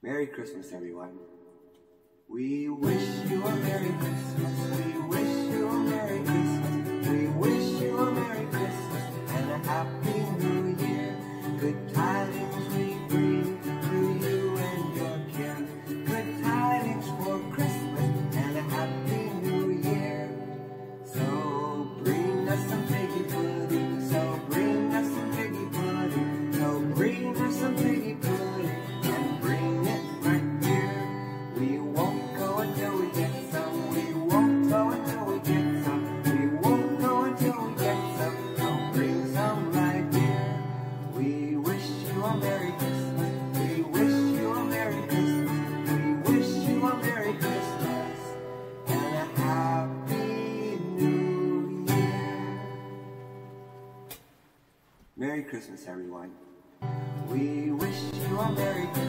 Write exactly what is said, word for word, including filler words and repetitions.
Merry Christmas, everyone. We wish you a Merry Christmas. We wish you a Merry Christmas. We wish you a Merry Christmas and a Happy New Year. Good tidings we bring to you and your kin. Good tidings for Christmas and a Happy New Year. So bring us some piggy pudding. So bring us some piggy pudding. So bring us some piggy pudding and bring it right here. We won't go until we get some. We won't go until we get some. We won't go until we get some. So bring some right here. We wish you a Merry Christmas. We wish you a Merry Christmas. We wish you a Merry Christmas and a Happy New Year. Merry Christmas, everyone. We wish you a Merry Christmas.